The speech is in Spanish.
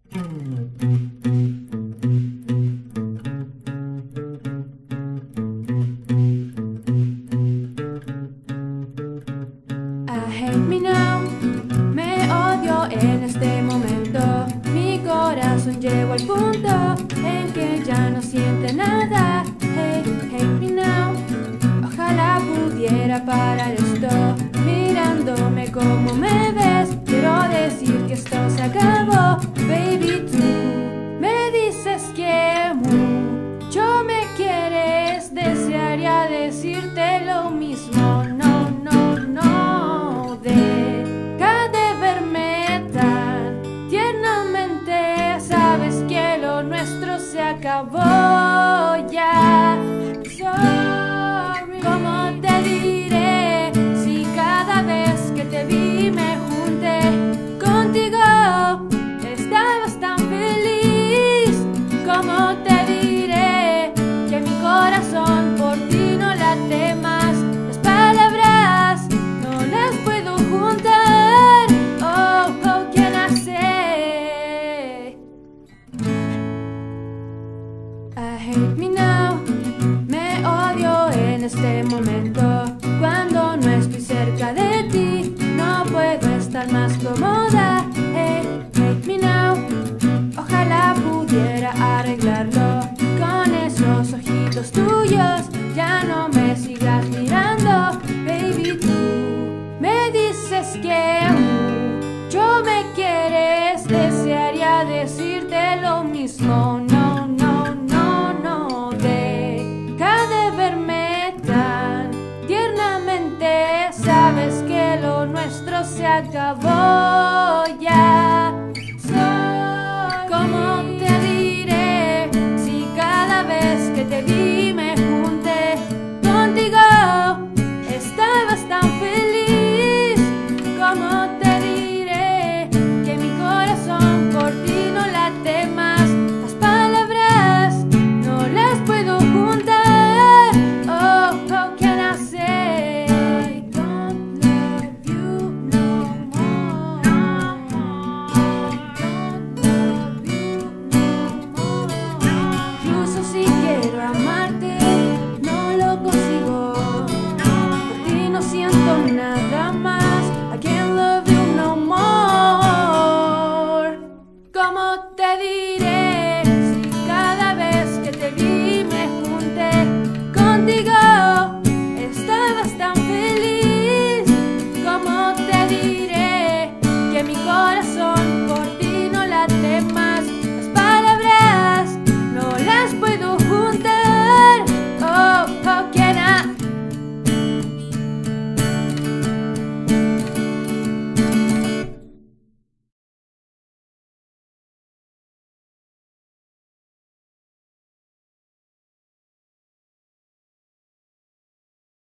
Hate me now, me odio en este momento. Mi corazón llegó al punto en que ya no siente nada. Hate me now, ojalá pudiera parar esto. Mirándome como me ves, quiero decir que esto se acabó. Baby, tú me dices que mucho me quieres, desearía decirte lo mismo. No, no, no, deja de verme tan tiernamente. Sabes que lo nuestro se acabó ya. Sorry. ¿Cómo te diré si cada vez que te vi me junté contigo estabas tan feliz? ¿Cómo te diré que mi corazón por ti no late más? Las palabras no las puedo juntar. Oh, oh, ¿quién hace? I hate me now, me odio en este momento. Cuando no estoy cerca de ti, no puedo estar más cómoda. Hate me now, ojalá pudiera arreglarlo con esos ojitos tuyos. Ya no me sigas mirando. Baby, tú me dices que mucho me quieres, desearía decirte lo mismo. No, no, no, no, deja de verme tan tiernamente. Sabes que lo nuestro se acabó.